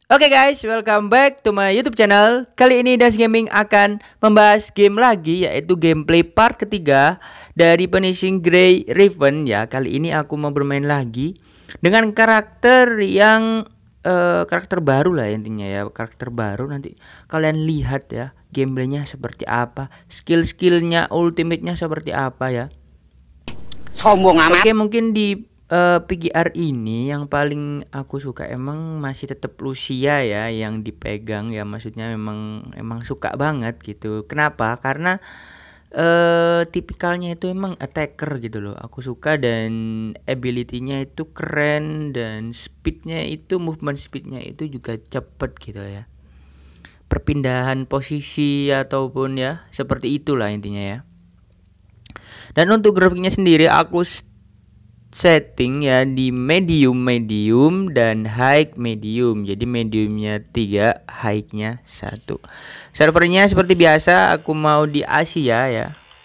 Oke guys, welcome back to my YouTube channel. Kali ini Das Gaming akan membahas game lagi, yaitu gameplay part ketiga dari Punishing Gray Raven ya. Kali ini aku mau bermain lagi dengan karakter yang karakter baru lah intinya ya. Karakter baru, nanti kalian lihat ya gameplaynya seperti apa, skill-skillnya, ultimate-nya seperti apa ya. Sombong amat. Oke, mungkin di PGR ini yang paling aku suka emang masih tetap Lucia ya yang dipegang ya, maksudnya emang suka banget gitu. Kenapa? Karena tipikalnya itu emang attacker gitu loh. Aku suka dan ability-nya itu keren dan speednya itu movement speednya itu juga cepet gitu ya. Perpindahan posisi ataupun ya seperti itulah intinya ya. Dan untuk grafiknya sendiri aku setting ya di medium dan high medium. Jadi mediumnya 3, high-nya 1. Servernya seperti biasa aku mau di Asia ya.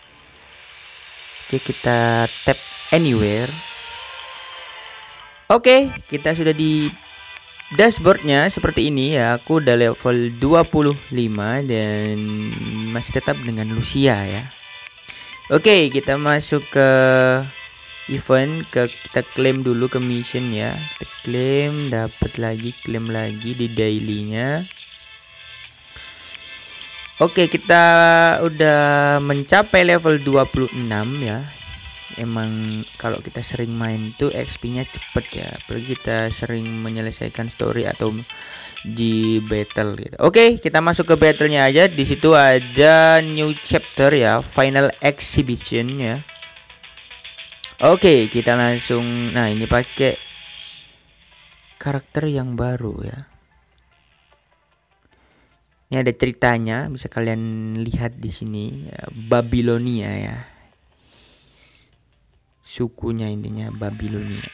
Oke, kita tap anywhere. Oke, kita sudah di dashboardnya seperti ini ya. Aku udah level 25 dan masih tetap dengan Lucia ya. Oke, kita masuk ke event, kita klaim dulu ke mission ya. Kita klaim, dapat lagi, klaim lagi di dailynya. Oke, kita udah mencapai level 26 ya. Emang kalau kita sering main tuh XP-nya cepet ya, apalagi kita sering menyelesaikan story atau di battle gitu. Oke, kita masuk ke battlenya aja. Di situ ada new chapter ya, final exhibition ya. Oke, kita langsung. Nah, ini pakai karakter yang baru ya. Ini ada ceritanya, bisa kalian lihat di sini ya, Babilonia ya. Sukunya intinya Babilonia.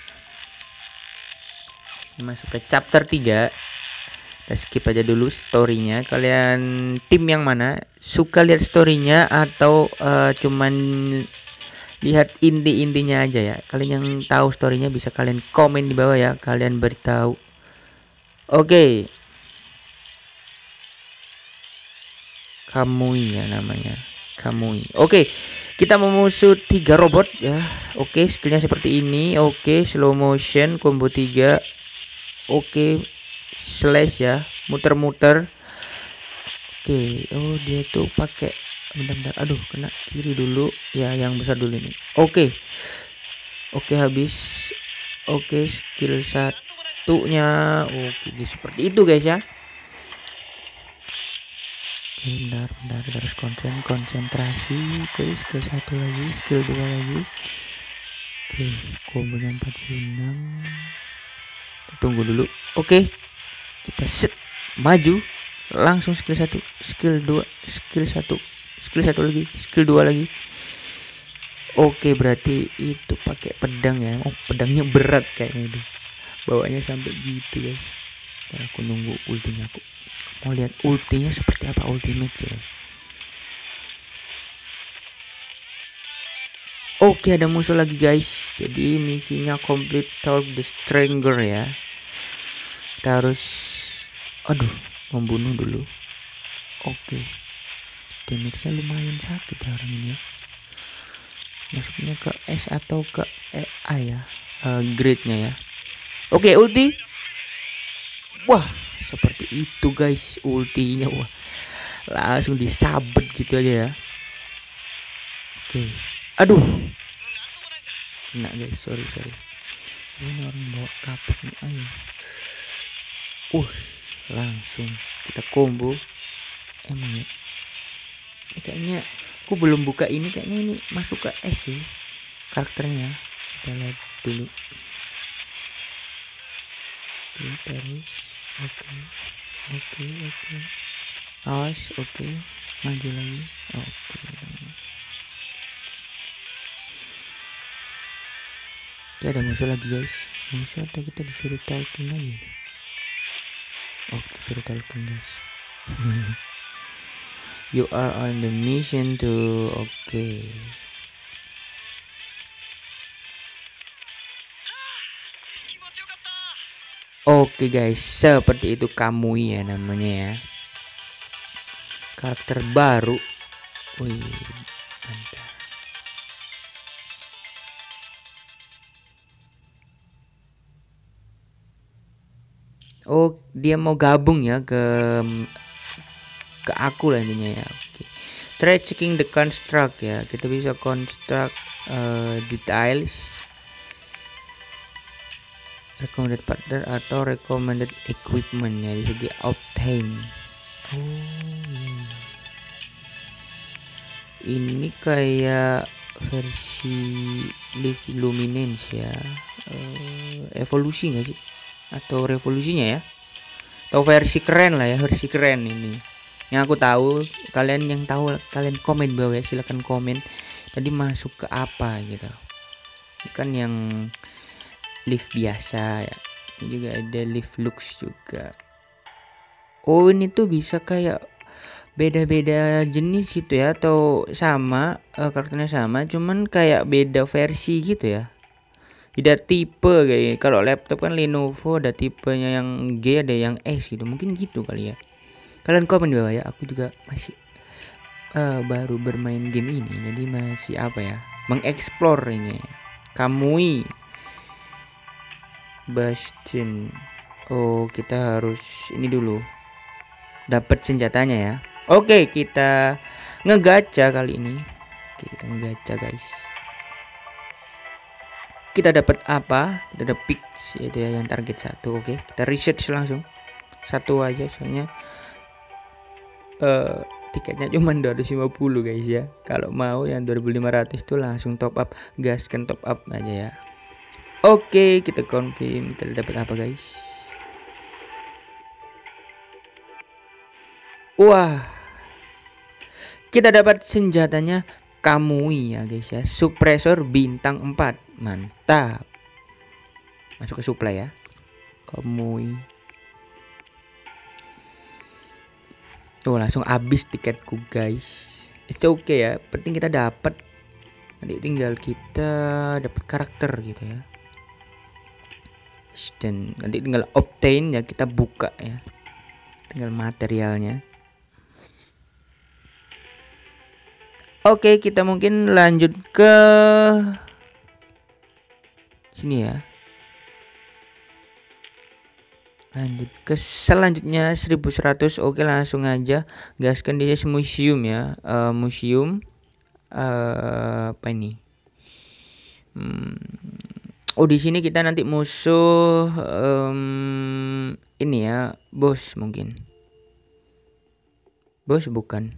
Ini masuk ke chapter 3. Kita skip aja dulu storynya. Kalian tim yang mana? Suka lihat storynya atau cuman lihat inti-intinya aja ya. Kalian yang tahu storynya bisa kalian komen di bawah ya. Kalian beritahu. Oke. Kamui ya namanya. Kamui. Oke. Kita memusuh 3 robot ya. Oke, skillnya seperti ini. Oke, slow motion combo 3. Oke. Slash ya. Muter-muter. Oke. Oh, dia tuh pakai bentar, aduh kena kiri dulu ya, yang besar dulu ini. Oke, habis. Oke, skill satunya oke, seperti itu guys ya. Oke, bentar harus konsentrasi. Oke, skill 1 lagi, skill 2 lagi. Oke, kombonya 46. Tunggu dulu. Oke, kita set maju langsung skill 1, skill 2, skill 1, skill 1 lagi, skill 2 lagi. Oke, berarti itu pakai pedang ya. Oh, pedangnya berat kayaknya itu. Bawanya sampai gitu guys. Nah, aku nunggu ultinya, aku mau lihat ultinya seperti apa, ultimate ya. Oke, ada musuh lagi guys. Jadi misinya complete talk the stranger ya. Kita harus membunuh dulu. Oke, damage-nya lumayan sakit ya orang ini ya. Masuknya ke S atau ke A ya, grade-nya ya. Oke, ulti. Wah, seperti itu guys ultinya. Wah, langsung disabet gitu aja ya. Oke, aduh kena guys, sorry ini orang bawa kapak nih. Ayo, langsung kita combo. Emang ya, ini kayaknya aku belum buka ini, kayaknya ini masuk ke S sih karakternya. Kita lihat dulu. Terus oke, awas. Oke, maju lagi. Oke, ada musuh lagi guys. Musuh atau kita disuruh talking lagi? Disuruh talking guys. You are on the mission to. Oke. Oke guys, seperti itu Kamui ya namanya ya. Karakter baru. Wih, mantap. Oh, dia mau gabung ya ke aku lah intinya ya. Oke. Try checking the construct ya. Kita bisa construct details, recommended partner atau recommended equipment ya, bisa di obtain. Oh iya. Ini kayak versi Live Luminance ya. Evolusi nggak sih? Atau revolusinya ya? Atau versi keren lah ya, versi keren ini. Yang aku tahu, kalian yang tahu kalian komen bawah ya, silahkan komen. Tadi masuk ke apa gitu? Ini kan yang lift biasa ya. Ini juga ada lift lux juga. Oh ini tuh bisa kayak beda-beda jenis gitu ya, atau sama karakternya sama, cuman kayak beda versi gitu ya. Beda tipe kayak. Kalau laptop kan Lenovo ada tipenya yang G, ada yang S gitu. Mungkin gitu kali ya. Kalian komen di bawah ya. Aku juga masih baru bermain game ini, jadi masih apa ya, mengeksplor ini. Kamui Bastion. Oh kita harus ini dulu, dapat senjatanya ya. Oke kita ngegacha kali ini. Oke, kita ngegacha guys. Kita dapat apa? Kita dapat pick yaitu ya, yang target 1. Oke kita research langsung satu aja, soalnya tiketnya cuma 250 guys ya. Kalau mau yang 2500 tuh langsung top up, gaskan top up aja ya. Oke kita confirm. Kita dapat apa guys? Wah, kita dapat senjatanya Kamui ya guys ya, suppressor bintang 4. Mantap. Masuk ke supply ya, Kamui. Tuh langsung habis tiketku guys. It's okay ya, penting kita dapat. Nanti tinggal kita dapat karakter gitu ya. Dan nanti tinggal obtain ya, kita buka ya. Tinggal materialnya. Oke, kita mungkin lanjut ke sini ya. Lanjut ke selanjutnya 1100. Oke langsung aja gaskan di museum ya. Museum apa ini? Oh di sini kita nanti musuh ini ya, bos mungkin. Bos bukan.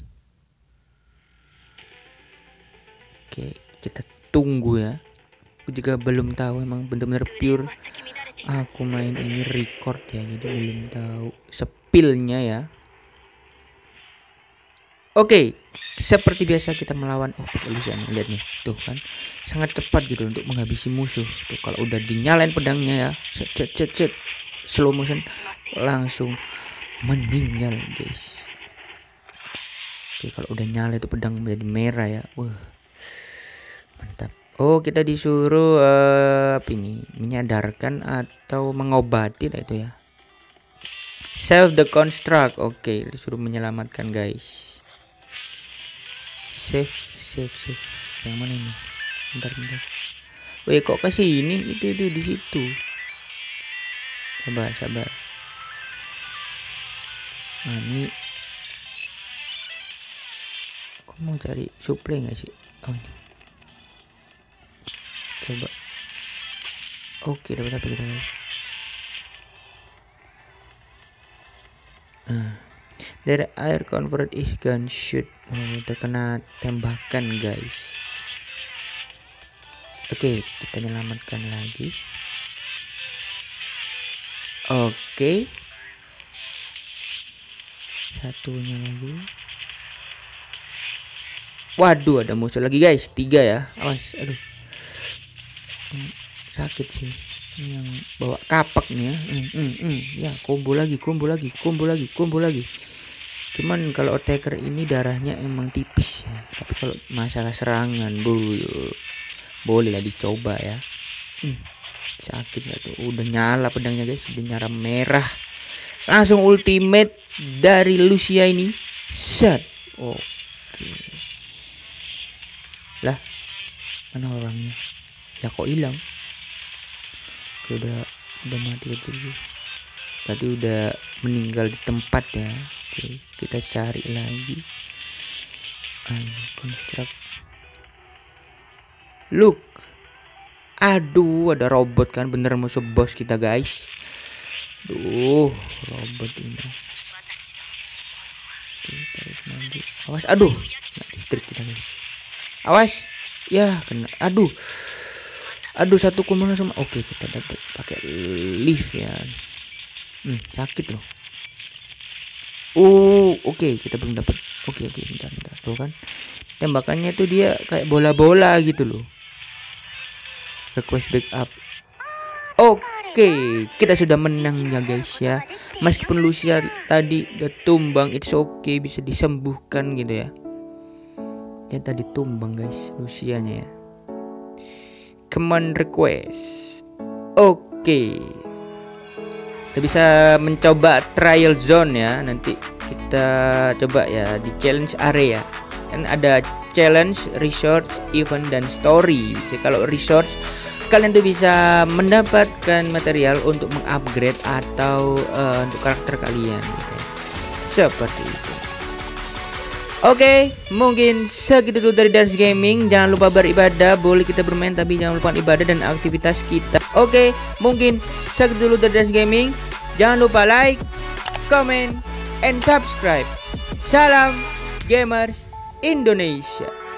Oke kita tunggu ya. Aku juga belum tahu, emang bener-bener pure aku main ini record ya, jadi belum tahu spillnya ya. Oke, seperti biasa kita melawan Evolution. Lihat nih, tuh kan sangat cepat gitu untuk menghabisi musuh. Tuh kalau udah dinyalain pedangnya ya, cet, slow motion langsung meninggal guys. Oke kalau udah nyala itu pedang menjadi merah ya, wah mantap. Oh kita disuruh apa ini, menyadarkan atau mengobati lah itu ya. Save the construct. Oke disuruh menyelamatkan guys. Save. Yang mana ini? Bentar. Wih kok ke sini? Itu di situ. Sabar. Nah ini. Aku mau cari supply nggak sih? Oh ini. Coba. Oke dapat apa kita guys? Dari air convert is gunshot. Terkena tembakan guys. Oke kita menyelamatkan lagi. Oke satunya lagi. Waduh ada musuh lagi guys, 3 ya. Awas, aduh sakit sih yang bawa kapak nih ya. Ya combo lagi. Cuman kalau attacker ini darahnya emang tipis ya, tapi kalau masalah serangan boleh lah dicoba ya. Sakit gak tuh? Udah nyala pedangnya guys, udah nyala merah. Langsung ultimate dari Lucia ini. Set. Oke. Lah, mana orangnya? Ya kok hilang? Udah mati betul. Tadi udah meninggal di tempat ya. Oke, kita cari lagi. Ayo, construct. Look. Aduh, ada robot kan, bener musuh bos kita guys. Duh, robot ini. Awas, aduh, nah, distrik kita guys. Awas, ya kena. Aduh, 1,5. Oke, kita dapat pakai lift ya. Sakit loh. Oke, kita belum dapat. Oke, bentar. Tuh kan, tembakannya tuh dia kayak bola-bola gitu loh. Request backup. Oke, kita sudah menang ya guys ya. Meskipun Lucia tadi udah tumbang, it's okay, bisa disembuhkan gitu ya. Dia tadi tumbang guys, Lucianya ya. Command request. Oke. Kita bisa mencoba trial zone ya. Nanti kita coba ya di challenge area. Kan ada challenge, resource, event, dan story. Jadi kalau resource, kalian tuh bisa mendapatkan material untuk mengupgrade atau untuk karakter kalian gitu. Seperti itu. Oke, mungkin segitu dulu dari Dance Gaming. Jangan lupa beribadah. Boleh kita bermain, tapi jangan lupa ibadah dan aktivitas kita. Oke, mungkin segitu dulu dari Dance Gaming. Jangan lupa like, comment, and subscribe. Salam gamers Indonesia.